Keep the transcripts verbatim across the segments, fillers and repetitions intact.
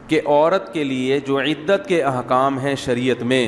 کہ عورت کے لیے جو عدت کے احکام ہیں شریعت میں،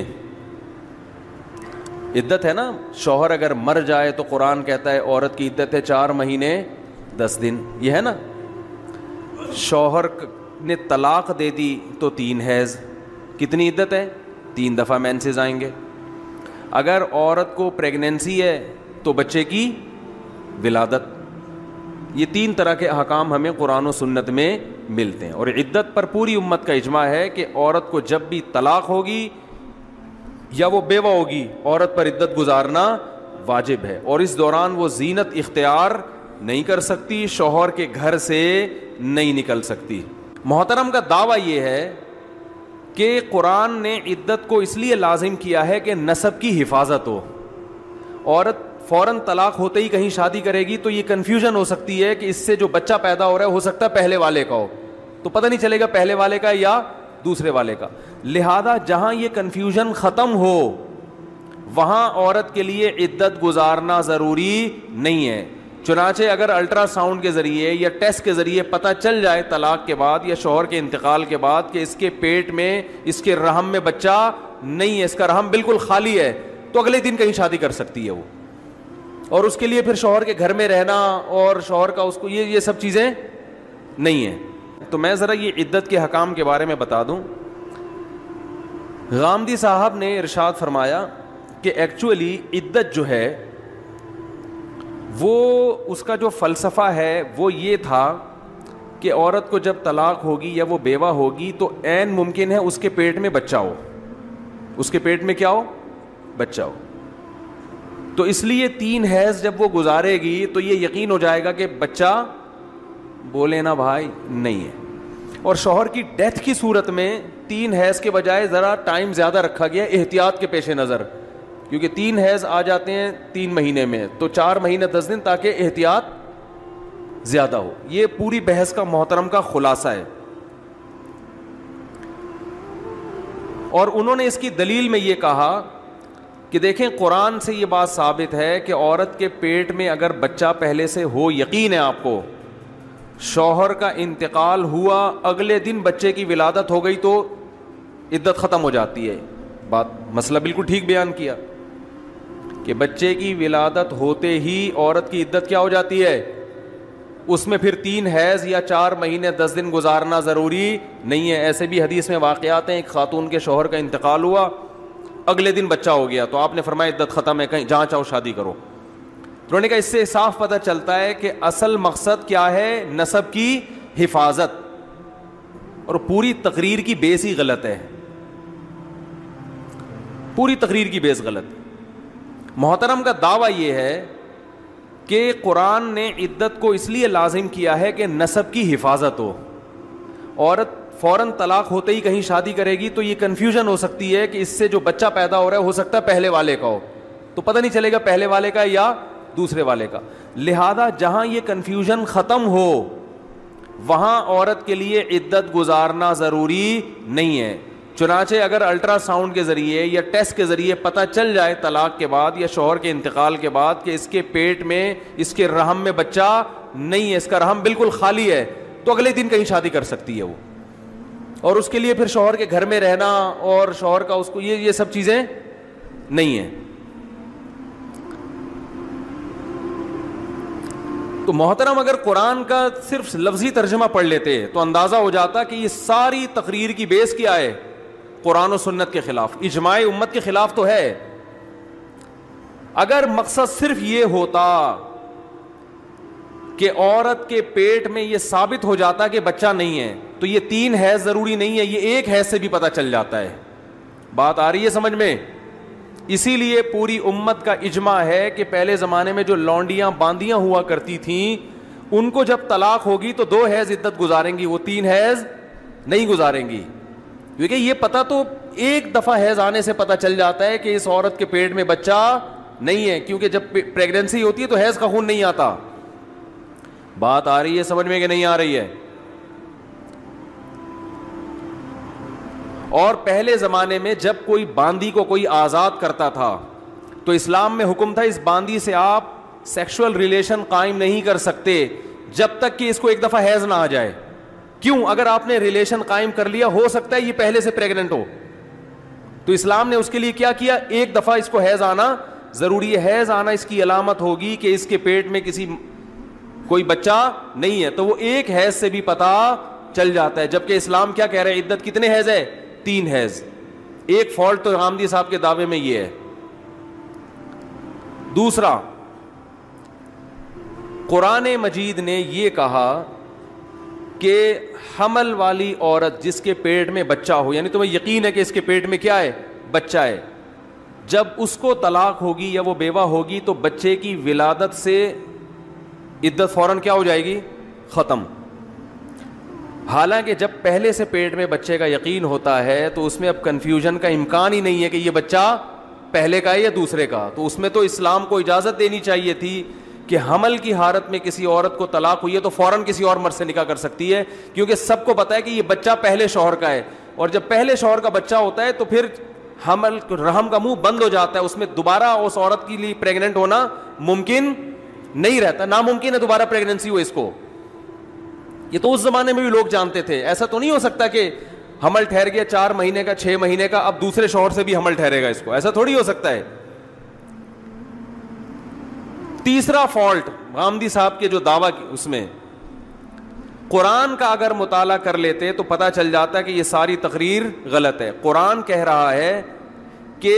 عدت ہے نا، شوہر اگر مر جائے تو قرآن کہتا ہے عورت کی عدت ہے چار مہینے دس دن، یہ ہے نا. شوہر نے طلاق دے دی تو تین حیض، کتنی عدت ہے؟ تین دفعہ مینسز آئیں گے. اگر عورت کو پریگننسی ہے تو بچے کی ولادت. یہ تین طرح کے احکام ہمیں قرآن و سنت میں ملتے ہیں. اور عدت پر پوری امت کا اجماع ہے کہ عورت کو جب بھی طلاق ہوگی یا وہ بیوہ ہوگی، عورت پر عدت گزارنا واجب ہے، اور اس دوران وہ زینت اختیار نہیں کر سکتی، شوہر کے گھر سے نہیں نکل سکتی. محترم کا دعویٰ یہ ہے کہ قرآن نے عدت کو اس لیے لازم کیا ہے کہ نسب کی حفاظت ہو. عورت فوراً طلاق ہوتے ہی کہیں شادی کرے گی تو یہ کنفیوژن ہو سکتی ہے کہ اس سے جو بچہ پیدا ہو رہا ہے ہو سکتا ہے پہلے والے کا ہو، تو پتہ نہیں چلے گا پہلے والے کا یا دوسرے والے کا. لہذا جہاں یہ کنفیوژن ختم ہو وہاں عورت کے لیے عدت گزارنا ضروری نہیں ہے. چنانچہ اگر الٹرا ساؤنڈ کے ذریعے یا ٹیسٹ کے ذریعے پتہ چل جائے طلاق کے بعد یا شوہر کے انتقال کے بعد کہ اس کے پیٹ میں، اس کے رحم میں بچہ نہیں ہے، اس کا رحم بالکل خالی ہے، تو اگلے دن کہیں شادی کر سکتی ہے وہ. اور اس کے لیے پھر شوہر کے گھر میں رہنا اور شوہر کا اس کو یہ یہ سب چیزیں نہیں ہیں. تو میں ذرا یہ عدت کے حکام کے بارے میں بتا دوں. غامدی صاحب نے ارشاد فرمایا کہ ایکچولی عدت جو ہے وہ اس کا جو فلسفہ ہے وہ یہ تھا کہ عورت کو جب طلاق ہوگی یا وہ بیوہ ہوگی تو عین ممکن ہے اس کے پیٹ میں بچہ ہو، اس کے پیٹ میں کیا ہو؟ بچہ ہو. تو اس لیے تین حیض جب وہ گزارے گی تو یہ یقین ہو جائے گا کہ بچہ بولے نا بھائی نہیں ہے. اور شوہر کی ڈیتھ کی صورت میں تین حیض کے بجائے ذرا ٹائم زیادہ رکھا گیا احتیاط کے پیش نظر، کیونکہ تین حیض آ جاتے ہیں تین مہینے میں تو چار مہینے دس دن تاکہ احتیاط زیادہ ہو. یہ پوری بحث کا محترم کا خلاصہ ہے. اور انہوں نے اس کی دلیل میں یہ کہا کہ دیکھیں قرآن سے یہ بات ثابت ہے کہ عورت کے پیٹ میں اگر بچہ پہلے سے ہو، یقین ہے آپ کو، شوہر کا انتقال ہوا، اگلے دن بچے کی ولادت ہو گئی تو عدت ختم ہو جاتی ہے. بات مسئلہ بالکل ٹھیک بیان کیا کہ بچے کی ولادت ہوتے ہی عورت کی عدت کیا ہو جاتی ہے، اس میں پھر تین حیض یا چار مہینے دس دن گزارنا ضروری نہیں ہے. ایسے بھی حدیث میں واقعات ہیں، ایک خاتون کے شوہر کا انتقال ہوا، اگلے دن بچہ ہو گیا تو آپ نے فرمایا عدت ختم ہے، کہیں جہاں چاہو شادی کرو. انہوں نے کہا اس سے صاف پتہ چلتا ہے کہ اصل مقصد کیا ہے، نسب کی حفاظت، اور پوری تقریر کی بیس ہی غلط ہے، پوری تقریر کی بیس غلط. محترم کا دعویٰ یہ ہے کہ قرآن نے عدت کو اس لیے لازم کیا ہے کہ نسب کی حفاظت ہو. عورت فوراً طلاق ہوتے ہی کہیں شادی کرے گی تو یہ کنفیوژن ہو سکتی ہے کہ اس سے جو بچہ پیدا ہو رہا ہے ہو سکتا ہے پہلے والے کا ہو، تو پتہ نہیں چلے گا پہلے والے کا یا دوسرے والے کا. لہذا جہاں یہ کنفیوژن ختم ہو وہاں عورت کے لیے عدت گزارنا ضروری نہیں ہے. چنانچہ اگر الٹرا ساؤنڈ کے ذریعے یا ٹیسٹ کے ذریعے پتہ چل جائے طلاق کے بعد یا شوہر کے انتقال کے بعد کہ اس کے پیٹ میں، اس کے رحم میں بچہ نہیں ہے، اس کا رحم بالکل خالی ہے، تو اگلے دن کہیں شادی کر سکتی ہے وہ. اور اس کے لیے پھر شوہر کے گھر میں رہنا اور شوہر کا اس کو یہ یہ سب چیزیں نہیں ہیں. تو محترم اگر قرآن کا صرف لفظی ترجمہ پڑھ لیتے تو اندازہ ہو جاتا کہ یہ ساری تقریر کی بیس کیا ہے، قرآن و سنت کے خلاف، اجماع امت کے خلاف تو ہے. اگر مقصد صرف یہ ہوتا کہ عورت کے پیٹ میں یہ ثابت ہو جاتا کہ بچہ نہیں ہے تو یہ تین حیض ضروری نہیں ہے، یہ ایک حیض سے بھی پتہ چل جاتا ہے. بات آ رہی ہے سمجھ میں؟ اسی لیے پوری امت کا اجماع ہے کہ پہلے زمانے میں جو لونڈیاں باندیاں ہوا کرتی تھیں ان کو جب طلاق ہوگی تو دو حیض عدت گزاریں گی، وہ تین حیض نہیں گزاریں گی، کیونکہ یہ پتہ تو ایک دفعہ حیض آنے سے پتہ چل جاتا ہے کہ اس عورت کے پیٹ میں بچہ نہیں ہے، کیونکہ جب پریگننسی ہوتی ہے تو حیض کا خون نہیں آتا. بات آ رہی ہے سمجھ میں کہ نہیں آ رہی ہے؟ اور پہلے زمانے میں جب کوئی باندی کو کوئی آزاد کرتا تھا تو اسلام میں حکم تھا اس باندی سے آپ سیکشول ریلیشن قائم نہیں کر سکتے جب تک کہ اس کو ایک دفعہ حیض نہ آ جائے. کیوں؟ اگر آپ نے ریلیشن قائم کر لیا، ہو سکتا ہے یہ پہلے سے پریگننٹ ہو، تو اسلام نے اس کے لیے کیا کیا؟ ایک دفعہ اس کو حیض آنا ضروری ہے. حیض آنا اس کی علامت ہوگی کہ اس کے پیٹ میں کسی کوئی بچہ نہیں ہے، تو وہ ایک حیض سے بھی پتہ چل جاتا ہے. جبکہ اسلام کیا کہہ رہے ہیں؟ عدت کتنے حیض ہے؟ تین حیض. ایک فالٹ تو غامدی صاحب کے دعوے میں یہ ہے. دوسرا، قرآن مجید نے یہ کہا کہ حمل والی عورت جس کے پیٹ میں بچہ ہو، یعنی تمہیں یقین ہے کہ اس کے پیٹ میں کیا ہے؟ بچہ ہے، جب اس کو طلاق ہوگی یا وہ بیوہ ہوگی تو بچے کی ولادت سے عدت فوراً کیا ہو جائے گی؟ ختم. حالانکہ جب پہلے سے پیٹ میں بچے کا یقین ہوتا ہے تو اس میں اب کنفیوژن کا امکان ہی نہیں ہے کہ یہ بچہ پہلے کا ہے یا دوسرے کا. تو اس میں تو اسلام کو اجازت دینی چاہیے تھی کہ حمل کی حالت میں کسی عورت کو طلاق ہوئی ہے تو فوراً کسی اور مرد سے نکاح کر سکتی ہے، کیونکہ سب کو پتہ ہے کہ یہ بچہ پہلے شوہر کا ہے. اور جب پہلے شوہر کا بچہ ہوتا ہے تو پھر حمل رحم کا منہ بند ہو جاتا ہے، اس میں دوبارہ اس عورت کے لیے پریگننٹ ہونا ممکن نہیں رہتا. ناممکن ہے دوبارہ پریگننسی ہو اس کو. یہ تو اس زمانے میں بھی لوگ جانتے تھے. ایسا تو نہیں ہو سکتا کہ حمل ٹھہر گیا چار مہینے کا، چھ مہینے کا، اب دوسرے شوہر سے بھی حمل ٹھہرے گا اس کو، ایسا تھوڑی ہو سکتا ہے. تیسرا فالٹ غامدی صاحب کے جو دعویٰ اس میں، قرآن کا اگر مطالعہ کر لیتے تو پتہ چل جاتا ہے کہ یہ ساری تقریر غلط ہے. قرآن کہہ رہا ہے کہ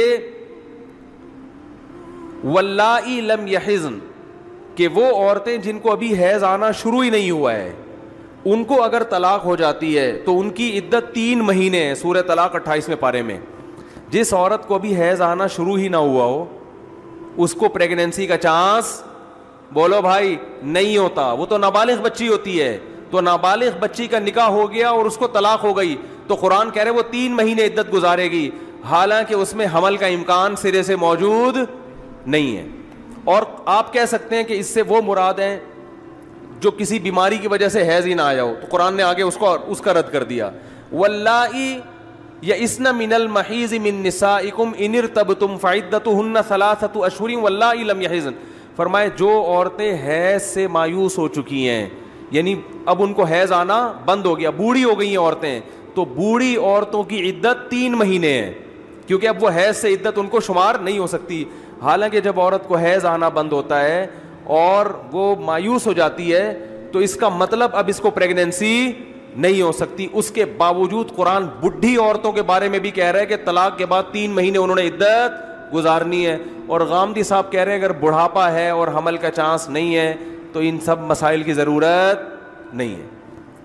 واللائی لم یحزن، کہ وہ عورتیں جن کو ابھی حیض آنا شروع ہی نہیں ہوا ہے، ان کو اگر طلاق ہو جاتی ہے تو ان کی عدت تین مہینے ہے. سورہ طلاق اٹھائیسویں پارے میں. جس عورت کو ابھی حیض آنا شروع ہی نہ ہوا ہو اس کو پریگننسی کا چانس، بولو بھائی، نہیں ہوتا. وہ تو نابالغ بچی ہوتی ہے. تو نابالغ بچی کا نکاح ہو گیا اور اس کو طلاق ہو گئی تو قرآن کہہ رہے وہ تین مہینے عدت گزارے گی، حالانکہ اس میں حمل کا امکان سرے سے موجود نہیں ہے. اور آپ کہہ سکتے ہیں کہ اس سے وہ مراد ہیں جو کسی بیماری کی وجہ سے حیض ہی نہ آیا ہو، تو قرآن نے آگے اس کو اس کا رد کر دیا. واللائی یئسن من المحیض من نسائکم ان ارتبتم فعدتہن ثلاثۃ اشہر واللائی لم یحضن. فرمائے جو عورتیں حیض سے مایوس ہو چکی ہیں، یعنی اب ان کو حیض آنا بند ہو گیا، بوڑھی ہو گئی ہیں عورتیں، تو بوڑھی عورتوں کی عدت تین مہینے ہے، کیونکہ اب وہ حیض سے عدت ان کو شمار نہیں ہو سکتی. حالانکہ جب عورت کو حیض آنا بند ہوتا ہے اور وہ مایوس ہو جاتی ہے تو اس کا مطلب اب اس کو پریگننسی نہیں ہو سکتی. اس کے باوجود قرآن بڈھی عورتوں کے بارے میں بھی کہہ رہا ہے کہ طلاق کے بعد تین مہینے انہوں نے عدت گزارنی ہے. اور غامدی صاحب کہہ رہے ہیں اگر بڑھاپا ہے اور حمل کا چانس نہیں ہے تو ان سب مسائل کی ضرورت نہیں ہے.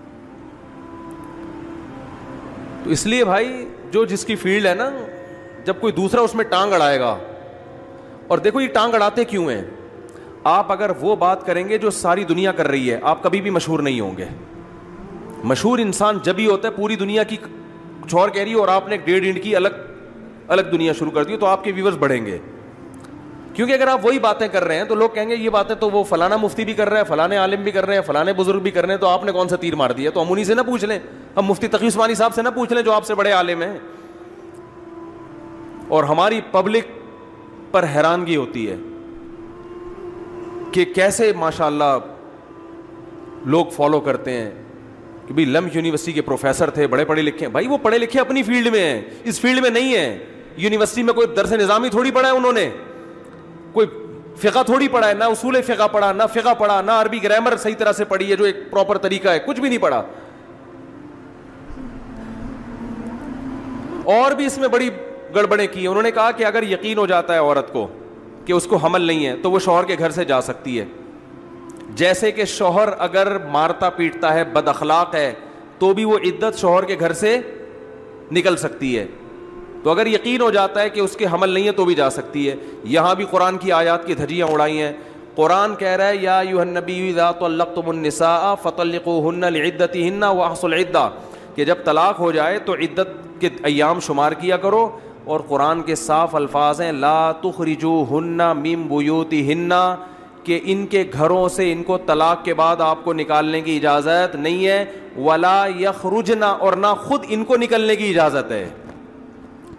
تو اس لیے بھائی جو جس کی فیلڈ ہے نا، جب کوئی دوسرا اس میں ٹانگ اڑائے گا، اور دیکھو یہ ٹانگ اڑاتے کیوں ہیں، آپ اگر وہ بات کریں گے جو ساری دنیا کر رہی ہے آپ کبھی بھی مشہور نہیں ہوں گے. مشہور انسان جب ہی ہوتا ہے پوری دنیا کی چھوڑ کہہ رہی ہے اور آپ نے ایک ڈیڑھ انڈ کی الگ الگ دنیا شروع کر دی تو آپ کے ویورز بڑھیں گے. کیونکہ اگر آپ وہی باتیں کر رہے ہیں تو لوگ کہیں گے یہ باتیں تو وہ فلانا مفتی بھی کر رہے ہیں، فلانے عالم بھی کر رہے ہیں، فلانے بزرگ بھی کر رہے ہیں، تو آپ نے کون سا تیر مار دیا؟ تو ہم انہیں سے نہ پوچھ لیں، ہم مفتی تقی عثمانی صاحب سے نہ پوچھ لیں جو آپ سے بڑے عالم ہیں. اور ہماری پبلک پر حیرانگی ہوتی ہے کہ کیسے ماشاءاللہ لوگ فالو کرتے ہیں کہ بھائی لم یونیورسٹی کے پروفیسر تھے، بڑے پڑھے لکھے ہیں. بھائی وہ پڑھے لکھے اپنی فیلڈ میں ہیں، اس فیلڈ میں نہیں ہیں. یونیورسٹی میں کوئی درس نظامی تھوڑی پڑھا ہے انہوں نے، کوئی فقہ تھوڑی پڑھا ہے، نہ اصول فقہ پڑھا، نہ فقہ پڑھا، نہ عربی گرامر صحیح طرح سے پڑھی ہے جو ایک پراپر طریقہ ہے، کچھ بھی نہیں پڑھا. اور بھی اس میں بڑی گڑبڑیں کی. انہوں نے کہا کہ اگر یقین ہو جاتا ہے عورت کو کہ اس کو حمل نہیں ہے تو وہ شوہر کے گھر سے جا سکتی ہے. جیسے کہ شوہر اگر مارتا پیٹتا ہے، بد اخلاق ہے، تو بھی وہ عدت شوہر کے گھر سے نکل سکتی ہے. تو اگر یقین ہو جاتا ہے کہ اس کے حمل نہیں ہے تو بھی جا سکتی ہے. یہاں بھی قرآن کی آیات کی دھجیاں اڑائی ہیں. قرآن کہہ رہا ہے یا ایھا النبی اذا طلقتم النساء فطلقوهن لعدتهن واحصوا العدہ، کہ جب طلاق ہو جائے تو عدت کے ایام شمار کیا کرو. اور قرآن کے صاف الفاظ ہیں لا تخرجوهن من بیوتهن، کہ ان کے گھروں سے ان کو طلاق کے بعد آپ کو نکالنے کی اجازت نہیں ہے. ولا یخرجن، اور نہ خود ان کو نکلنے کی اجازت ہے.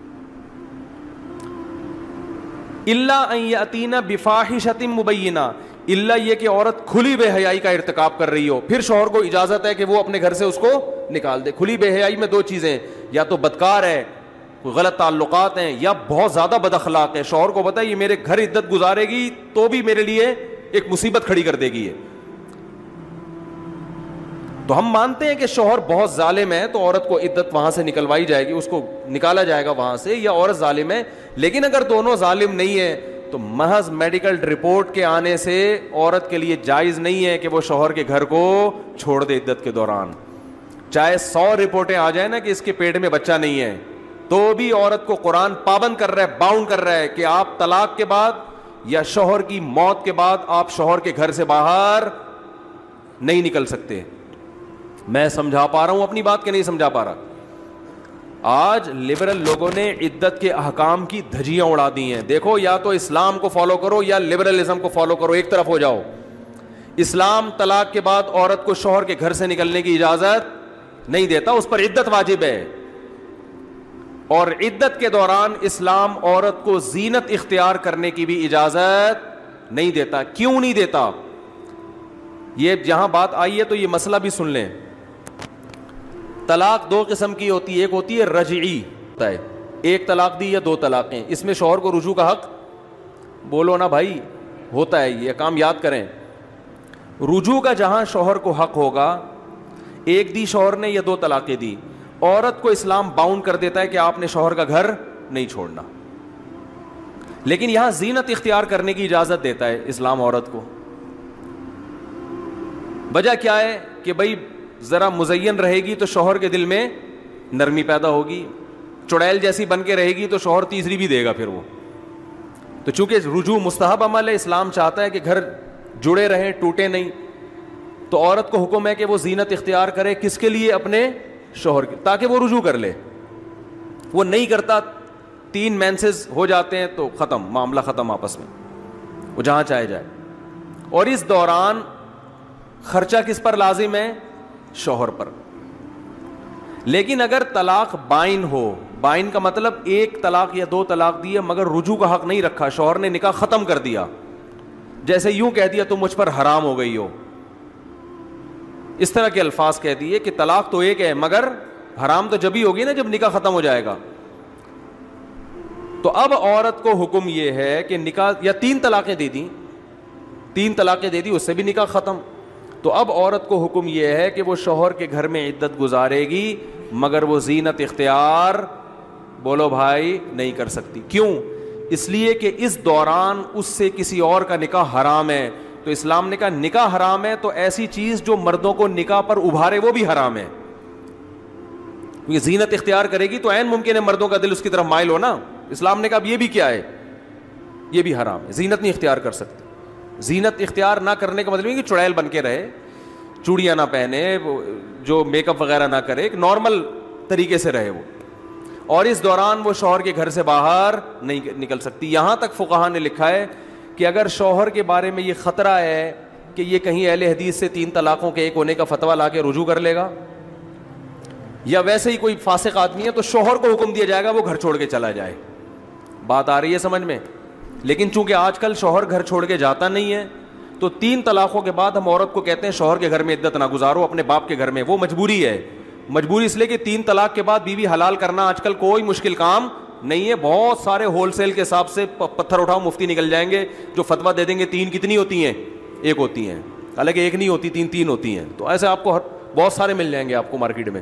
الا ان یاتین بفاحشۃ مبینہ، الا یہ کہ عورت کھلی بے حیائی کا ارتکاب کر رہی ہو, پھر شوہر کو اجازت ہے کہ وہ اپنے گھر سے اس کو نکال دے. کھلی بے حیائی میں دو چیزیں, یا تو بدکار ہے, غلط تعلقات ہیں, یا بہت زیادہ بد اخلاق ہے. شوہر کو پتہ ہے یہ میرے گھر عدت گزارے گی تو بھی میرے لیے ایک مصیبت کھڑی کر دے گی یہ. تو ہم مانتے ہیں کہ شوہر بہت ظالم ہے تو عورت کو عدت وہاں سے نکلوائی جائے گی, اس کو نکالا جائے گا وہاں سے, یا عورت ظالم ہے. لیکن اگر دونوں ظالم نہیں ہیں تو محض میڈیکل رپورٹ کے آنے سے عورت کے لیے جائز نہیں ہے کہ وہ شوہر کے گھر کو چھوڑ دے عدت کے دوران. چاہے سو رپورٹیں آ جائیں نا کہ اس کے پیٹ میں بچہ نہیں ہے, تو بھی عورت کو قرآن پابند کر رہا ہے, باؤنڈ کر رہا ہے کہ آپ طلاق کے بعد یا شوہر کی موت کے بعد آپ شوہر کے گھر سے باہر نہیں نکل سکتے. میں سمجھا پا رہا ہوں اپنی بات کہ نہیں سمجھا پا رہا؟ آج لبرل لوگوں نے عدت کے احکام کی دھجیاں اڑا دی ہیں. دیکھو یا تو اسلام کو فالو کرو یا لبرلزم کو فالو کرو, ایک طرف ہو جاؤ. اسلام طلاق کے بعد عورت کو شوہر کے گھر سے نکلنے کی اجازت نہیں دیتا, اس پر عدت واجب ہے. اور عدت کے دوران اسلام عورت کو زینت اختیار کرنے کی بھی اجازت نہیں دیتا. کیوں نہیں دیتا؟ یہ جہاں بات آئی ہے تو یہ مسئلہ بھی سن لیں. طلاق دو قسم کی ہوتی ہے, ایک ہوتی ہے رجعی, ہوتا ہے ایک طلاق دی یا دو طلاقیں, اس میں شوہر کو رجوع کا حق, بولو نا بھائی, ہوتا ہے. یہ کام یاد کریں. رجوع کا جہاں شوہر کو حق ہوگا, ایک دی شوہر نے یا دو طلاقیں دی, عورت کو اسلام باؤنڈ کر دیتا ہے کہ آپ نے شوہر کا گھر نہیں چھوڑنا. لیکن یہاں زینت اختیار کرنے کی اجازت دیتا ہے اسلام عورت کو. وجہ کیا ہے کہ بھائی ذرا مزین رہے گی تو شوہر کے دل میں نرمی پیدا ہوگی, چڑیل جیسی بن کے رہے گی تو شوہر تیسری بھی دے گا پھر وہ. تو چونکہ رجوع مستحب عمل ہے, اسلام چاہتا ہے کہ گھر جڑے رہیں, ٹوٹے نہیں, تو عورت کو حکم ہے کہ وہ زینت اختیار کرے. کس کے لیے؟ اپنے شوہر کے, تاکہ وہ رجوع کر لے. وہ نہیں کرتا, تین مینسز ہو جاتے ہیں تو ختم, معاملہ ختم آپس میں, وہ جہاں چاہے جائے. اور اس دوران خرچہ کس پر لازم ہے؟ شوہر پر. لیکن اگر طلاق بائن ہو, بائن کا مطلب ایک طلاق یا دو طلاق دی ہے مگر رجوع کا حق نہیں رکھا, شوہر نے نکاح ختم کر دیا, جیسے یوں کہہ دیا تم مجھ پر حرام ہو گئی ہو, اس طرح کے الفاظ کہہ دیے کہ طلاق تو ایک ہے مگر حرام تو جب ہی ہوگی نا جب نکاح ختم ہو جائے گا. تو اب عورت کو حکم یہ ہے کہ نکاح, یا تین طلاقیں دے دی, تین طلاقیں دے دی, اس سے بھی نکاح ختم. تو اب عورت کو حکم یہ ہے کہ وہ شوہر کے گھر میں عدت گزارے گی مگر وہ زینت اختیار, بولو بھائی, نہیں کر سکتی. کیوں؟ اس لیے کہ اس دوران اس سے کسی اور کا نکاح حرام ہے. تو اسلام نے کہا نکاح حرام ہے تو ایسی چیز جو مردوں کو نکاح پر ابھارے وہ بھی حرام ہے. یہ زینت اختیار کرے گی تو عین ممکن ہے مردوں کا دل اس کی طرف مائل ہو نا. اسلام نے کہا اب یہ بھی کیا ہے, یہ بھی حرام ہے, زینت نہیں اختیار کر سکتے. زینت اختیار نہ کرنے کا مطلب یہ کہ چڑیل بن کے رہے, چوڑیاں نہ پہنے, جو میک اپ وغیرہ نہ کرے, ایک نارمل طریقے سے رہے وہ. اور اس دوران وہ شوہر کے گھر سے باہر نہیں نکل سکتی. یہاں تک فقہاء نے لکھا ہے کہ اگر شوہر کے بارے میں یہ خطرہ ہے کہ یہ کہیں اہل حدیث سے تین طلاقوں کے ایک ہونے کا فتویٰ لا کے رجوع کر لے گا, یا ویسے ہی کوئی فاسق آدمی ہے, تو شوہر کو حکم دیا جائے گا وہ گھر چھوڑ کے چلا جائے. بات آ رہی ہے سمجھ میں؟ لیکن چونکہ آج کل شوہر گھر چھوڑ کے جاتا نہیں ہے تو تین طلاقوں کے بعد ہم عورت کو کہتے ہیں شوہر کے گھر میں عدت نہ گزارو, اپنے باپ کے گھر میں. وہ مجبوری ہے, مجبوری اس لیے کہ تین طلاق کے بعد بیوی حلال کرنا آج کل کوئی مشکل کام نہیں ہے. بہت سارے ہول سیل کے حساب سے پتھر اٹھاؤ مفتی نکل جائیں گے جو فتویٰ دے دیں گے تین کتنی ہوتی ہیں, ایک ہوتی ہیں, حالانکہ ایک نہیں ہوتی, تین تین ہوتی ہیں. تو ایسے آپ کو بہت سارے مل جائیں گے آپ کو مارکیٹ میں.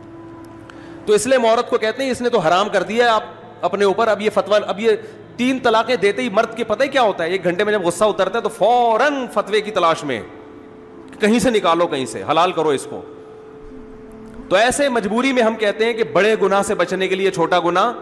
تو اس لیے ہم عورت کو کہتے ہیں اس نے تو حرام کر دیا ہے آپ اپنے اوپر. اب یہ فتویٰ, اب یہ تین طلاقیں دیتے ہی مرد کے پتہ ہی کیا ہوتا ہے, ایک گھنٹے میں جب غصہ اترتا ہے تو فوراً فتوے کی تلاش میں, کہیں سے نکالو, کہیں سے حلال کرو اس کو. تو ایسے مجبوری میں ہم کہتے ہیں کہ بڑے گناہ سے بچنے کے لیے چھوٹا گناہ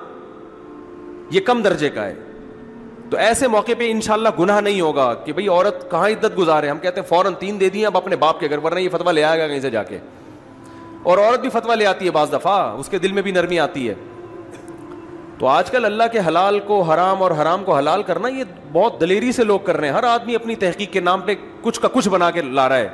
یہ کم درجے کا ہے. تو ایسے موقع پہ انشاءاللہ گناہ نہیں ہوگا کہ بھئی عورت کہاں عدت گزارے. ہم کہتے ہیں فوراً تین دے دی اب اپنے باپ کے گھر, ورنہ یہ فتویٰ لے آئے گا کہیں سے جا کے. اور عورت بھی فتویٰ لے آتی ہے بعض دفعہ, اس کے دل میں بھی نرمی آتی ہے. تو آج کل اللہ کے حلال کو حرام اور حرام کو حلال کرنا یہ بہت دلیری سے لوگ کر رہے ہیں. ہر آدمی اپنی تحقیق کے نام پہ کچھ کا کچھ بنا کے لا رہا ہے.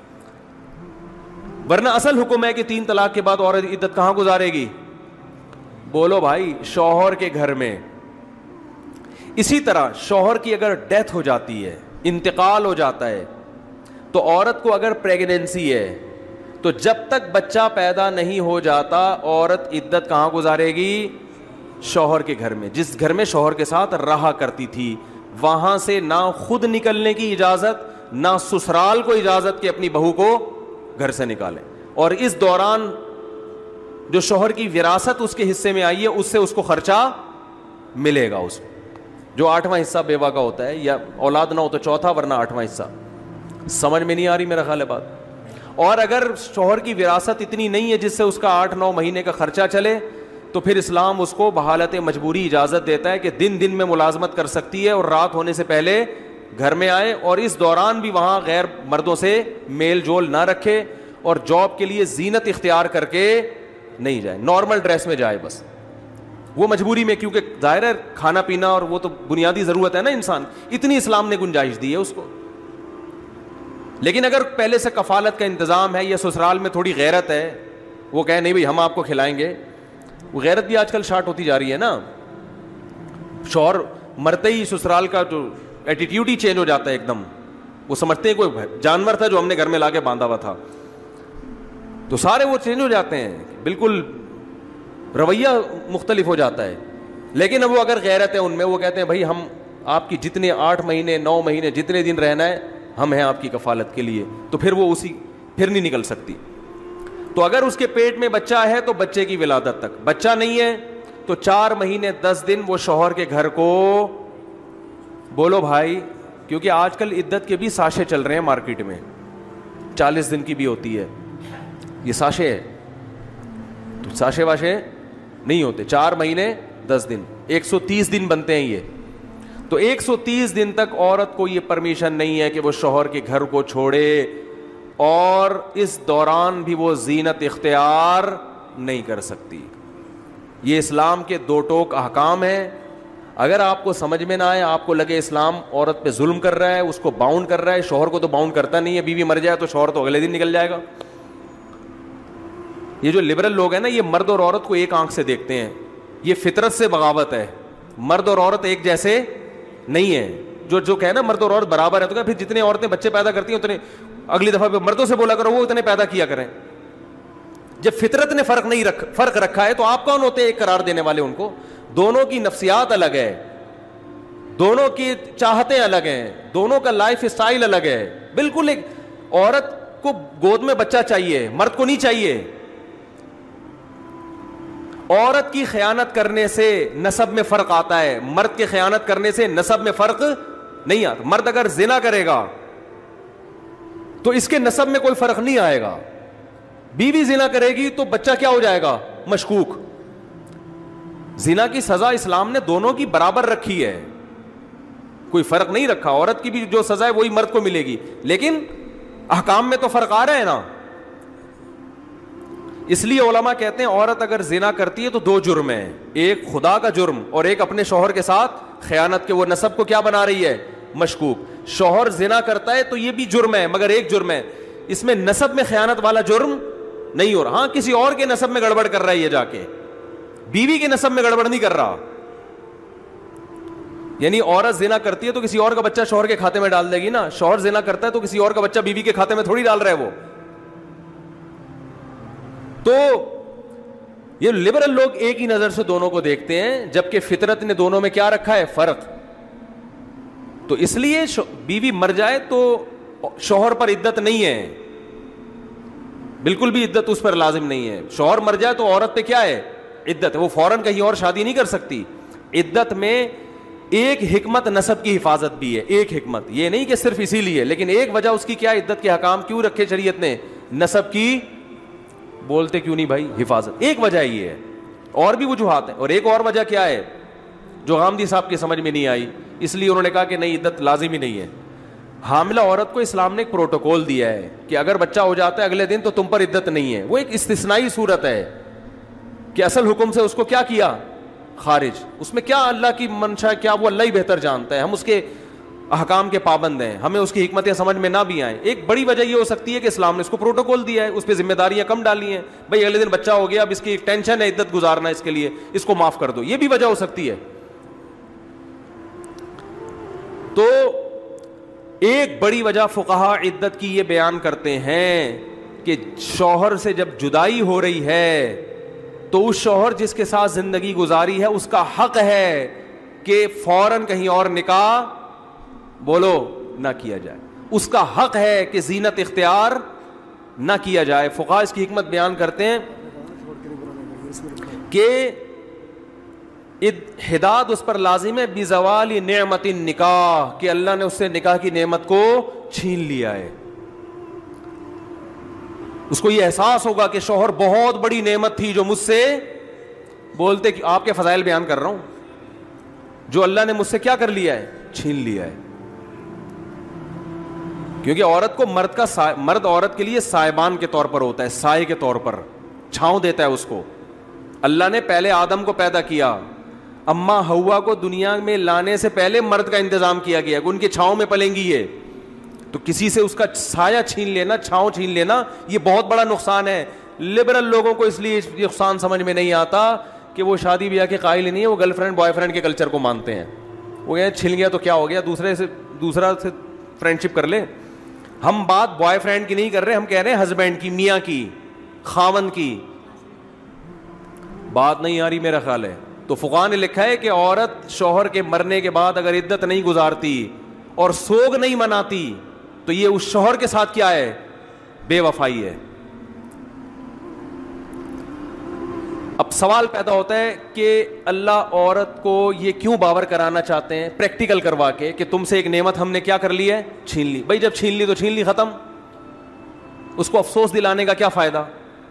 ورنہ اصل حکم ہے کہ تین طلاق کے بعد عورت عدت کہاں گزارے گی؟ بولو بھائی, شوہر کے گھر میں. اسی طرح شوہر کی اگر ڈیتھ ہو جاتی ہے, انتقال ہو جاتا ہے تو عورت کو اگر پریگنینسی ہے تو جب تک بچہ پیدا نہیں ہو جاتا عورت عدت کہاں گزارے گی؟ شوہر کے گھر میں. جس گھر میں شوہر کے ساتھ رہا کرتی تھی وہاں سے نہ خود نکلنے کی اجازت نہ سسرال کو اجازت کہ اپنی بہو کو گھر سے نکالیں. اور اس دوران جو شوہر کی وراثت اس کے حصے میں آئی ہے اس سے اس کو خرچہ ملے گا. اس جو آٹھواں حصہ بیوہ کا ہوتا ہے, یا اولاد نہ ہو تو چوتھا ورنہ آٹھواں حصہ. سمجھ میں نہیں آ رہی میرا خیال ہے بات. اور اگر شوہر کی وراثت اتنی نہیں ہے جس سے اس کا آٹھ نو مہینے کا خرچہ چلے تو پھر اسلام اس کو بحالت مجبوری اجازت دیتا ہے کہ دن دن میں ملازمت کر سکتی ہے اور رات ہونے سے پہلے گھر میں آئے, اور اس دوران بھی وہاں غیر مردوں سے میل جول نہ رکھے اور جاب کے لیے زینت اختیار کر کے نہیں جائے, نارمل ڈریس میں جائے بس. وہ مجبوری میں, کیونکہ ظاہر ہے کھانا پینا اور وہ تو بنیادی ضرورت ہے نا انسان, اتنی اسلام نے گنجائش دی ہے اس کو. لیکن اگر پہلے سے کفالت کا انتظام ہے یا سسرال میں تھوڑی غیرت ہے, وہ کہے نہیں بھائی ہم آپ کو کھلائیں گے, وہ غیرت بھی آج کل شارٹ ہوتی جا رہی ہے نا. شوہر مرتے ہی سسرال کا جو ایٹیٹیوڈ ہی چینج ہو جاتا ہے ایک دم. وہ سمجھتے ہیں کوئی جانور تھا جو ہم نے گھر میں لا کے باندھا ہوا تھا, تو سارے وہ چینج ہو جاتے ہیں, بالکل رویہ مختلف ہو جاتا ہے. لیکن اب وہ اگر غیرت ہے ان میں, وہ کہتے ہیں بھائی ہم آپ کی جتنے آٹھ مہینے نو مہینے جتنے دن رہنا ہے ہم ہیں آپ کی کفالت کے لیے. تو پھر وہ اسی پھر نہیں نکل سکتی. تو اگر اس کے پیٹ میں بچہ ہے تو بچے کی ولادت تک, بچہ نہیں ہے تو چار مہینے دس دن وہ شوہر کے گھر کو, بولو بھائی, کیونکہ آج کل عدت کے بھی ساشے چل رہے ہیں مارکیٹ میں, چالیس دن کی بھی ہوتی ہے, یہ ساشے ہے. تو ساشے واشے نہیں ہوتے, چار مہینے دس دن, ایک سو تیس دن بنتے ہیں یہ. تو ایک سو تیس دن تک عورت کو یہ پرمیشن نہیں ہے کہ وہ شوہر کے گھر کو چھوڑے, اور اس دوران بھی وہ زینت اختیار نہیں کر سکتی. یہ اسلام کے دو ٹوک احکام ہیں. اگر آپ کو سمجھ میں نہ آئے, آپ کو لگے اسلام عورت پہ ظلم کر رہا ہے, اس کو باؤنڈ کر رہا ہے, شوہر کو تو باؤنڈ کرتا نہیں ہے, بیوی مر جائے تو شوہر تو اگلے دن نکل جائے گا. یہ جو لبرل لوگ ہیں نا, یہ مرد اور عورت کو ایک آنکھ سے دیکھتے ہیں, یہ فطرت سے بغاوت ہے. مرد اور عورت ایک جیسے نہیں ہے. جو جو کہے نا مرد اور عورت برابر ہے, تو کہ پھر جتنے عورتیں بچے پیدا کرتی ہیں اتنے اگلی دفعہ مردوں سے بولا کرو وہ اتنے پیدا کیا کریں. جب فطرت نے فرق نہیں رکھ فرق رکھا ہے تو آپ کون ہوتے ہیں ایک قرار دینے والے ان کو؟ دونوں کی نفسیات الگ ہے, دونوں کی چاہتیں الگ ہیں, دونوں کا لائف اسٹائل الگ ہے. بالکل ایک عورت کو گود میں بچہ چاہیے, مرد کو نہیں چاہیے. عورت کی خیانت کرنے سے نسب میں فرق آتا ہے, مرد کی خیانت کرنے سے نسب میں فرق نہیں آتا. مرد اگر زنا کرے گا تو اس کے نسب میں کوئی فرق نہیں آئے گا. بیوی زنا کرے گی تو بچہ کیا ہو جائے گا؟ مشکوک. زنا کی سزا اسلام نے دونوں کی برابر رکھی ہے, کوئی فرق نہیں رکھا. عورت کی بھی جو سزا ہے وہی مرد کو ملے گی, لیکن احکام میں تو فرق آ رہا ہے نا. اس لیے علماء کہتے ہیں عورت اگر زنا کرتی ہے تو دو جرم ہیں, ایک خدا کا جرم اور ایک اپنے شوہر کے ساتھ خیانت کے. وہ نسب کو کیا بنا رہی ہے؟ مشکوک. شوہر زنا کرتا ہے تو یہ بھی جرم ہے, مگر ایک جرم ہے, اس میں نسب میں خیانت والا جرم نہیں ہو رہا. ہاں کسی اور کے نسب میں گڑبڑ کر رہا ہے یہ جا کے, بیوی کے نسب میں گڑبڑ نہیں کر رہا. یعنی عورت زنا کرتی ہے تو کسی اور کا بچہ شوہر کے کھاتے میں ڈال دے گی نا, شوہر زنا کرتا ہے تو کسی اور کا بچہ بیوی کے کھاتے میں تھوڑی ڈال رہا ہے وہ. تو یہ لبرل لوگ ایک ہی نظر سے دونوں کو دیکھتے ہیں, جبکہ فطرت نے دونوں میں کیا رکھا ہے؟ فرق. تو اس لیے بیوی مر جائے تو شوہر پر عدت نہیں ہے, بالکل بھی عدت اس پر لازم نہیں ہے. شوہر مر جائے تو عورت پہ کیا ہے؟ عدت ہے. وہ فوراً کہیں اور شادی نہیں کر سکتی. عدت میں ایک حکمت نسب کی حفاظت بھی ہے, ایک حکمت, یہ نہیں کہ صرف اسی لیے, لیکن ایک وجہ اس کی کیا, عدت کے حکام کیوں رکھے شریعت نے؟ نسب کی, بولتے کیوں نہیں بھائی, حفاظت. ایک وجہ یہ ہے, اور بھی وجوہات ہیں. اور ایک اور وجہ کیا ہے جو غامدی صاحب کی سمجھ میں نہیں آئی, اس لیے انہوں نے کہا کہ نہیں عدت لازمی نہیں ہے. حاملہ عورت کو اسلام نے ایک پروٹوکول دیا ہے کہ اگر بچہ ہو جاتا ہے اگلے دن تو تم پر عدت نہیں ہے. وہ ایک استثنائی صورت ہے کہ اصل حکم سے اس کو کیا کیا؟ خارج. اس میں کیا اللہ کی منشا, کیا وہ اللہ ہی بہتر جانتا ہے, ہم اس کے احکام کے پابند ہیں, ہمیں اس کی حکمتیں سمجھ میں نہ بھی آئیں. ایک بڑی وجہ یہ ہو سکتی ہے کہ اسلام نے اس کو پروٹوکول دیا ہے, اس پہ ذمہ داریاں کم ڈالی ہیں. بھائی اگلے دن بچہ ہو گیا, اب اس کی ایک ٹینشن ہے عدت گزارنا, اس کے لیے اس کو معاف کر دو, یہ بھی وجہ ہو سکتی ہے. تو ایک بڑی وجہ فقہا عدت کی یہ بیان کرتے ہیں کہ شوہر سے جب جدائی ہو رہی ہے تو اس شوہر جس کے ساتھ زندگی گزاری ہے اس کا حق ہے کہ فوراً کہیں اور نکاح بولو نہ کیا جائے. اس کا حق ہے کہ زینت اختیار نہ کیا جائے. فقہا اس کی حکمت بیان کرتے ہیں کہ ہدایت اس پر لازم ہے بزوال نعمت النکاح, کہ اللہ نے اس سے نکاح کی نعمت کو چھین لیا ہے. اس کو یہ احساس ہوگا کہ شوہر بہت بڑی نعمت تھی جو مجھ سے بولتے کہ آپ کے فضائل بیان کر رہا ہوں, جو اللہ نے مجھ سے کیا کر لیا ہے, چھین لیا ہے. کیونکہ عورت کو مرد کا سا... مرد عورت کے لیے سائبان کے طور پر ہوتا ہے, سائے کے طور پر چھاؤں دیتا ہے اس کو. اللہ نے پہلے آدم کو پیدا کیا, اما ہوا کو دنیا میں لانے سے پہلے مرد کا انتظام کیا گیا کہ ان کی چھاؤں میں پلیں گی یہ. تو کسی سے اس کا سایہ چھین لینا, چھاؤں چھین لینا, یہ بہت بڑا نقصان ہے. لبرل لوگوں کو اس لیے یہ نقصان سمجھ میں نہیں آتا کہ وہ شادی بیاہ کے قائل نہیں ہے, وہ گرل فرینڈ بوائے فرینڈ کے کلچر کو مانتے ہیں. وہ کہتے ہیں چھن گیا تو کیا ہو گیا, دوسرے سے دوسرا سے فرینڈ شپ کر لے. ہم بات بوائے فرینڈ کی نہیں کر رہے, ہم کہہ رہے ہیں ہسبینڈ کی, میاں کی, خاوند کی. بات نہیں آ رہی میرا خیال ہے. تو فقہا نے لکھا ہے کہ عورت شوہر کے مرنے کے بعد اگر عدت نہیں گزارتی اور سوگ نہیں مناتی تو یہ اس شوہر کے ساتھ کیا ہے, بے وفائی ہے. اب سوال پیدا ہوتا ہے کہ اللہ عورت کو یہ کیوں باور کرانا چاہتے ہیں پریکٹیکل کروا کے کہ تم سے ایک نعمت ہم نے کیا کر لی ہے, چھین لی. بھائی جب چھین لی تو چھین لی, ختم. اس کو افسوس دلانے کا کیا فائدہ.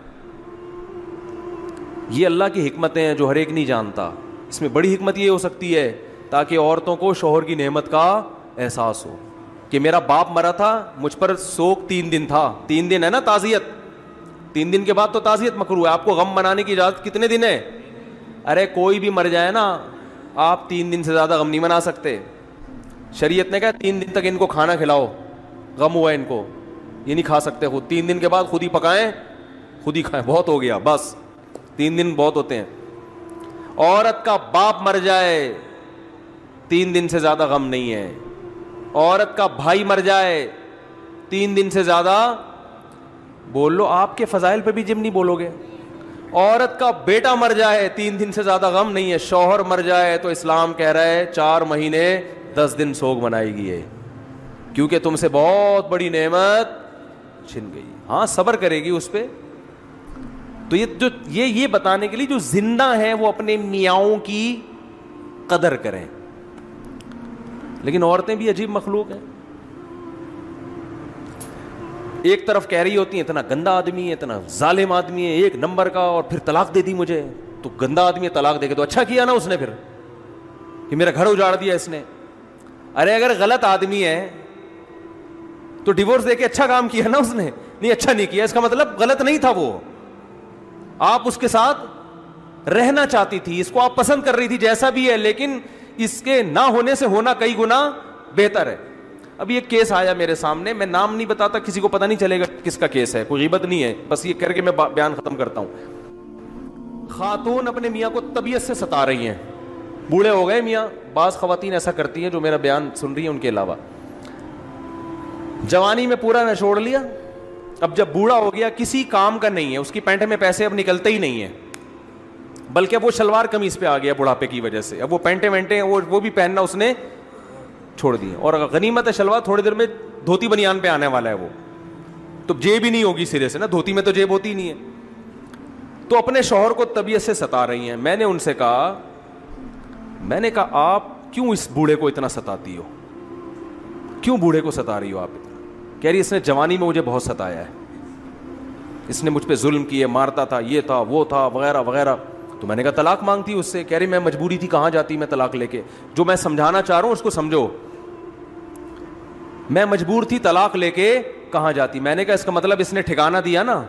یہ اللہ کی حکمتیں ہیں جو ہر ایک نہیں جانتا. اس میں بڑی حکمت یہ ہو سکتی ہے تاکہ عورتوں کو شوہر کی نعمت کا احساس ہو کہ میرا باپ مرا تھا, مجھ پر سوگ تین دن تھا. تین دن ہے نا تعزیت, تین دن کے بعد تو تعزیت مکروہ ہے. آپ کو غم منانے کی اجازت کتنے دن ہے؟ ارے کوئی بھی مر جائے نا, آپ تین دن سے زیادہ غم نہیں منا سکتے. شریعت نے کہا تین دن تک ان کو کھانا کھلاؤ, غم ہوا ان کو, یہ نہیں کھا سکتے خود. تین دن کے بعد خود ہی پکائیں, خود ہی کھائیں, بہت ہو گیا بس. تین دن بہت ہوتے ہیں. عورت کا باپ مر جائے تین دن سے زیادہ غم نہیں ہے. عورت کا بھائی مر جائے تین دن سے زیادہ, بول لو آپ کے فضائل پہ بھی جم نہیں بولو گے. عورت کا بیٹا مر جائے تین دن سے زیادہ غم نہیں ہے. شوہر مر جائے تو اسلام کہہ رہا ہے چار مہینے دس دن سوگ منائے گی ہے, کیونکہ تم سے بہت بڑی نعمت چھن گئی. ہاں صبر کرے گی اس پہ. تو یہ جو یہ یہ بتانے کے لیے جو زندہ ہیں وہ اپنے میاؤں کی قدر کریں. لیکن عورتیں بھی عجیب مخلوق ہیں. ایک طرف کہہ رہی ہوتی ہیں اتنا گندا آدمی ہے, اتنا ظالم آدمی ہے, ایک نمبر کا, اور پھر طلاق دے دی مجھے. تو گندا آدمی ہے, طلاق دے کے تو اچھا کیا نا اس نے, پھر کہ میرا گھر اجاڑ دیا اس نے. ارے اگر غلط آدمی ہے تو ڈیورس دے کے اچھا کام کیا نا اس نے. نہیں اچھا نہیں کیا, اس کا مطلب غلط نہیں تھا وہ, آپ اس کے ساتھ رہنا چاہتی تھی, اس کو آپ پسند کر رہی تھی جیسا بھی ہے, لیکن اس کے نہ ہونے سے ہونا کئی گنا بہتر ہے. اب یہ کیس آیا میرے سامنے, میں نام نہیں بتاتا, کسی کو پتہ نہیں چلے گا کس کا کیس ہے, کوئی غیبت نہیں ہے, بس یہ کر کے میں بیان ختم کرتا ہوں. خاتون اپنے میاں کو طبیعت سے ستا رہی ہیں, بوڑھے ہو گئے میاں. بعض خواتین ایسا کرتی ہیں جو میرا بیان سن رہی ہیں ان کے علاوہ. جوانی میں پورا نچوڑ لیا, اب جب بوڑھا ہو گیا کسی کام کا نہیں ہے, اس کی پینٹ میں پیسے اب نکلتے ہی نہیں ہیں, بلکہ وہ شلوار قمیص پہ آ گیا بڑھاپے کی وجہ سے. اب وہ پینٹیں وینٹیں وہ وہ بھی پہننا اس نے چھوڑ دی, اور غنیمت ہے شلوار, تھوڑی دیر میں دھوتی بنیان پہ آنے والا ہے وہ, تو جیب ہی نہیں ہوگی سرے سے نا, دھوتی میں تو جیب ہوتی نہیں ہے. تو اپنے شوہر کو طبیعت سے ستا رہی ہیں. میں نے ان سے کہا میں نے کہا آپ کیوں اس بوڑھے کو اتنا ستاتی ہو, کیوں بوڑھے کو ستا رہی ہو آپ اتنا؟ کہہ رہی اس نے جوانی میں مجھے بہت ستایا ہے, اس نے مجھ پہ ظلم کیے, مارتا تھا, یہ تھا وہ تھا وغیرہ وغیرہ. تو میں نے کہا طلاق مانگتی اس سے. کہہ رہی میں مجبوری تھی, کہاں جاتی میں طلاق لے کے. جو میں سمجھانا چاہ رہا ہوں اس کو سمجھو, میں مجبور تھی, طلاق لے کے کہاں جاتی. میں نے کہا اس کا مطلب اس نے ٹھکانہ دیا نا,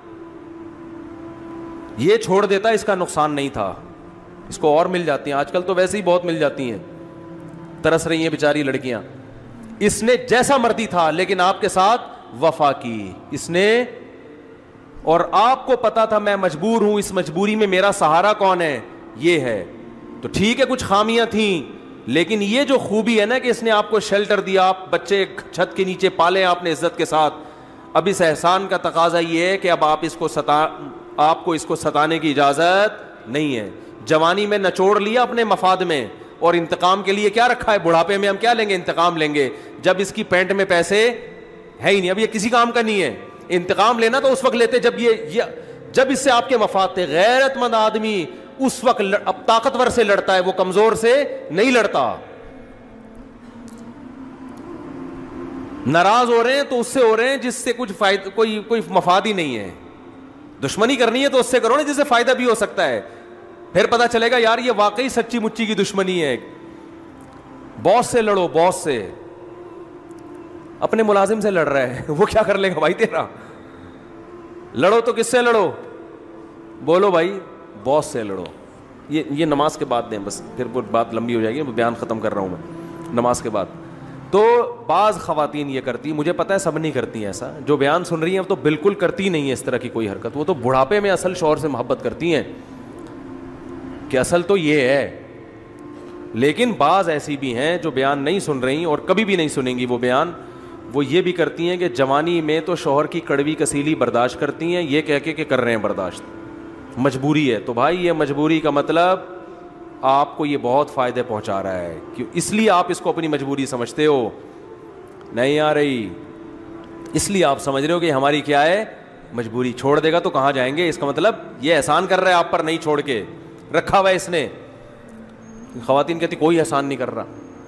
یہ چھوڑ دیتا اس کا نقصان نہیں تھا, اس کو اور مل جاتی ہیں. آج کل تو ویسے ہی بہت مل جاتی ہیں, ترس رہی ہیں بیچاری لڑکیاں. اس نے جیسا مرضی تھا لیکن آپ کے ساتھ وفا کی اس نے, اور آپ کو پتا تھا میں مجبور ہوں, اس مجبوری میں میرا سہارا کون ہے, یہ ہے. تو ٹھیک ہے کچھ خامیاں تھیں, لیکن یہ جو خوبی ہے نا کہ اس نے آپ کو شیلٹر دیا, آپ بچے چھت کے نیچے پالے آپ نے عزت کے ساتھ, اب اس احسان کا تقاضا یہ ہے کہ اب آپ اس کو ستا آپ کو اس کو ستانے کی اجازت نہیں ہے. جوانی میں نچوڑ لیا اپنے مفاد میں, اور انتقام کے لیے کیا رکھا ہے, بڑھاپے میں ہم کیا لیں گے, انتقام لیں گے, جب اس کی پینٹ میں پیسے ہے ہی نہیں, اب یہ کسی کام کا نہیں ہے. انتقام لینا تو اس وقت لیتے جب یہ جب اس سے آپ کے مفاد تھے. غیرت مند آدمی اس وقت اب طاقتور سے لڑتا ہے, وہ کمزور سے نہیں لڑتا. ناراض ہو رہے ہیں تو اس سے ہو رہے ہیں جس سے کچھ فائدہ کوئی کوئی مفاد ہی نہیں ہے. دشمنی کرنی ہے تو اس سے کرو نا جس سے فائدہ بھی ہو سکتا ہے. پھر پتا چلے گا یار یہ واقعی سچی مچی کی دشمنی ہے. باس سے لڑو, باس سے, اپنے ملازم سے لڑ رہا ہے وہ کیا کر لے گا بھائی تیرا. لڑو تو کس سے لڑو, بولو بھائی باس سے لڑو. یہ یہ نماز کے بعد دیں بس, پھر وہ بات لمبی ہو جائے گی, بیان ختم کر رہا ہوں میں نماز کے بعد. تو بعض خواتین یہ کرتی, مجھے پتا ہے سب نہیں کرتی ہیں ایسا, جو بیان سن رہی ہیں تو بالکل کرتی نہیں ہے اس طرح کی کوئی حرکت. وہ تو بڑھاپے میں اصل شوہر سے محبت کرتی ہیں کہ اصل تو یہ ہے. لیکن بعض ایسی بھی ہیں جو بیان نہیں سن رہی اور کبھی بھی نہیں سنیں گی وہ بیان, وہ یہ بھی کرتی ہیں کہ جوانی میں تو شوہر کی کڑوی کسیلی برداشت کرتی ہیں, یہ کہہ کے کہ کر رہے ہیں برداشت, مجبوری ہے. تو بھائی یہ مجبوری کا مطلب آپ کو یہ بہت فائدے پہنچا رہا ہے, کیوں اس لیے آپ اس کو اپنی مجبوری سمجھتے ہو. نہیں آ رہی اس لیے آپ سمجھ رہے ہو کہ ہماری کیا ہے مجبوری. چھوڑ دے گا تو کہاں جائیں گے, اس کا مطلب یہ احسان کر رہا ہے آپ پر, نہیں چھوڑ کے رکھا ہوا ہے اس نے. خواتین کہتی کوئی احسان نہیں کر رہا,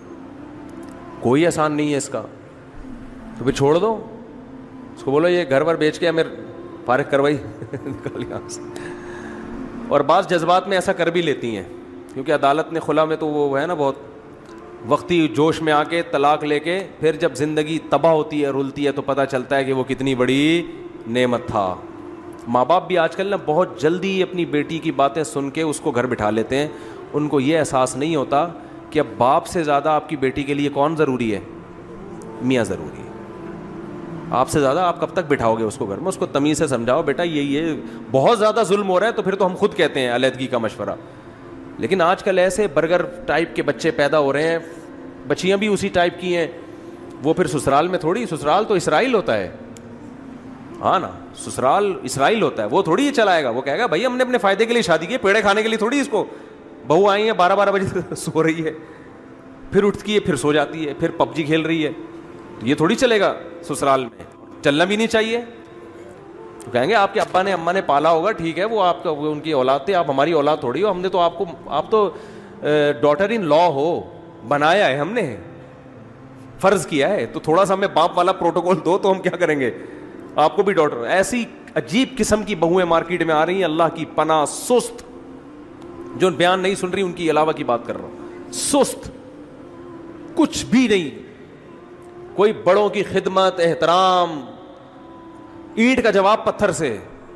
کوئی احسان نہیں ہے اس کا, تو پھر چھوڑ دو اس کو, بولو یہ گھر ور بیچ کے میرے فارغ کروائی نکال یہاں سے. اور بعض جذبات میں ایسا کر بھی لیتی ہیں, کیونکہ عدالت نے خلا میں تو وہ ہے نا بہت وقتی جوش میں آ کے طلاق لے کے پھر جب زندگی تباہ ہوتی ہے رلتی ہے تو پتہ چلتا ہے کہ وہ کتنی بڑی نعمت تھا. ماں باپ بھی آج کل نا بہت جلدی اپنی بیٹی کی باتیں سن کے اس کو گھر بٹھا لیتے ہیں. ان کو یہ احساس نہیں ہوتا کہ اب باپ سے زیادہ آپ کی بیٹی کے لیے کون ضروری ہے, میاں ضروری ہے. آپ سے زیادہ آپ کب تک بٹھاؤ گے اس کو گھر میں, اس کو تمیز سے سمجھاؤ بیٹا یہ یہ بہت زیادہ ظلم ہو رہا ہے, تو پھر تو ہم خود کہتے ہیں علیحدگی کا مشورہ. لیکن آج کل ایسے برگر ٹائپ کے بچے پیدا ہو رہے ہیں, بچیاں بھی اسی ٹائپ کی ہیں, وہ پھر سسرال میں تھوڑی, سسرال تو اسرائیل ہوتا ہے, ہاں نا سسرال اسرائیل ہوتا ہے, وہ تھوڑی یہ چلائے گا, وہ کہے گا بھائی ہم نے اپنے فائدے کے لیے شادی کی, پیڑے کھانے کے لیے تھوڑی. اس کو بہو آئی ہے بارہ بارہ بجے سو رہی ہے, پھر اٹھتی ہے, پھر سو جاتی ہے, پھر پب جی کھیل رہی ہے, یہ تھوڑی چلے گا سسرال میں, چلنا بھی نہیں چاہیے. تو کہیں گے آپ کے ابا نے اماں نے پالا ہوگا, ٹھیک ہے وہ آپ کا ان کی اولاد تھے, آپ ہماری اولاد تھوڑی ہو, ہم نے تو آپ کو, آپ تو ڈاٹر ان لا ہو, بنایا ہے ہم نے, فرض کیا ہے, تو تھوڑا سا ہمیں باپ والا پروٹوکول دو تو ہم کیا کریں گے, آپ کو بھی ڈاٹر. ایسی عجیب قسم کی بہویں مارکیٹ میں آ رہی ہیں, اللہ کی پناہ, سست, جو بیان نہیں سن رہی ان کی علاوہ کی بات کر رہا ہوں, سست, کچھ بھی نہیں, کوئی بڑوں کی خدمت احترام, اینٹ کا جواب پتھر سے.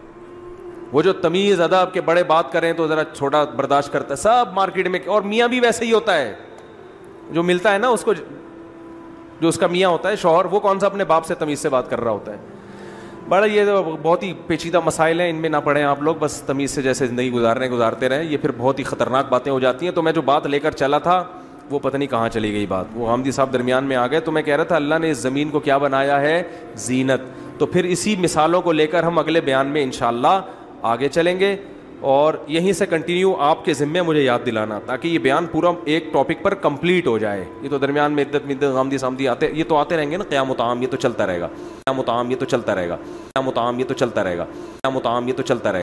وہ جو تمیز ادب کے بڑے بات کریں تو ذرا چھوٹا برداشت کرتا ہے, سب مارکیٹ میں. اور میاں بھی ویسے ہی ہوتا ہے, جو ملتا ہے نا اس کو, جو اس کا میاں ہوتا ہے شوہر, وہ کون سا اپنے باپ سے تمیز سے بات کر رہا ہوتا ہے. بڑا یہ بہت ہی پیچیدہ مسائل ہیں, ان میں نہ پڑیں آپ لوگ, بس تمیز سے جیسے زندگی گزارنے گزارتے رہیں. یہ پھر بہت ہی خطرناک باتیں ہو جاتی ہیں. تو میں جو بات لے کر چلا تھا وہ پتہ نہیں کہاں چلی گئی بات, وہ حامدی صاحب درمیان میں آ گئے. تو میں کہہ رہا تھا اللہ نے اس زمین کو کیا بنایا ہے, زینت. تو پھر اسی مثالوں کو لے کر ہم اگلے بیان میں انشاءاللہ آگے چلیں گے, اور یہیں سے کنٹینیو آپ کے ذمے مجھے یاد دلانا, تاکہ یہ بیان پورا ایک ٹاپک پر کمپلیٹ ہو جائے. یہ تو درمیان میں عدت مدت حامدی سامدی آتے, یہ تو آتے رہیں گے نا, قیام و طعام یہ تو چلتا رہے گا, قیام و طعام یہ تو چلتا رہے گا, قیام و طعام یہ تو چلتا رہے گا, قیام و طعام یہ تو چلتا رہے گا.